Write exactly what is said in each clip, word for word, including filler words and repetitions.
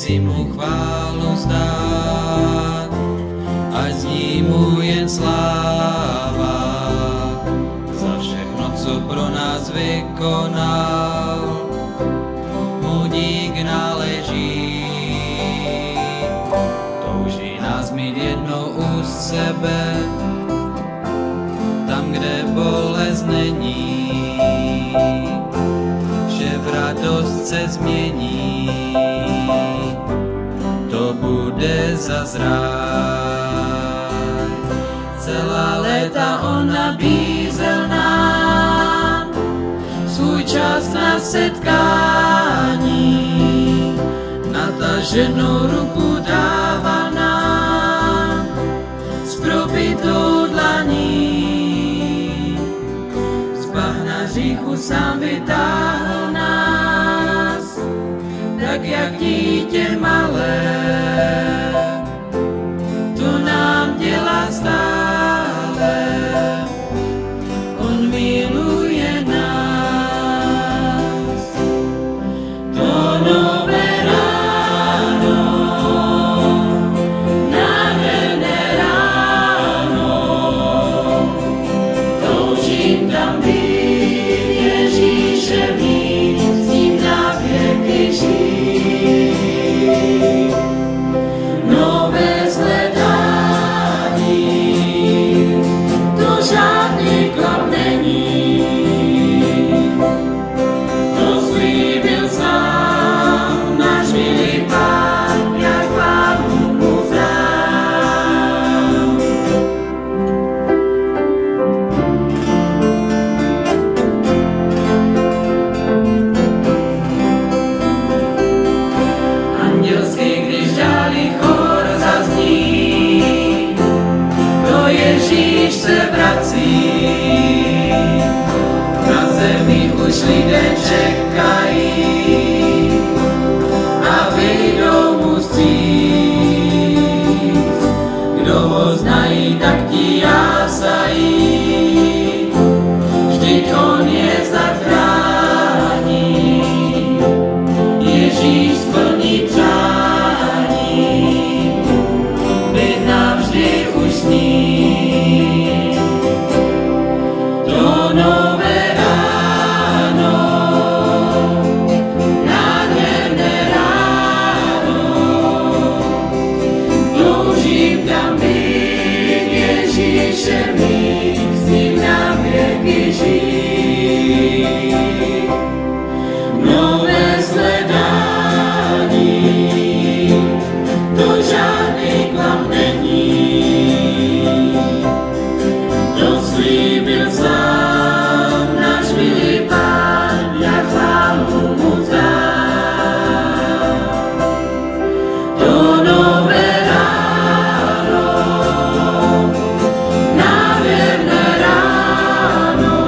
si mu chválu vzdát, ať zní mu jen sláva za všechno, co pro nás vykonal. Mu dík náleží, touží nás mít jednou u sebe, tam, kde bolest není, vše v radost se změní, to bude zas ráj. Celá léta on nabízel nám svůj čas na setkání, nataženou ruku dává nám s probitou dlaní. Z bahna hříchu sám vytáhl nás, tak jak dítě malé, to nám dělá stále. On miluje nás. To nové ráno, nádherné ráno, toužím tam být, Ježíše mít, s ním na věky žít. Nové shledání, to žádný klam není, to slíbil sám náš milý Pán, jak vám mu vzdám. Andělský, když dálí chor zazní, to Ježíš se vrací. Na zemi už lidé čekají a vyjdou mu vstříc. Kdo ho znají, tak ti jásají, vždyť on je zachrání. Ježíš splní přání, být navždy už s ním. To nové ráno, nádherné ráno, toužím tam být, Ježíše mít, s ním na věky žít. Nové shledání, to žádný klam není, to slíbil sám náš milý Pán, jak chválu mu vzdám. To nové ráno, nádherné ráno,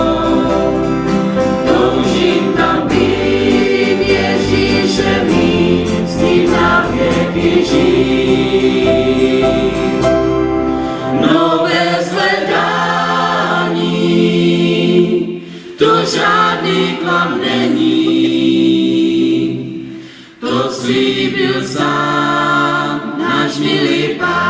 toužím tam být, Ježíše mít, s ním na věky žít. Nové shledání, to žádný klam není, to slíbil sám náš milý Pán.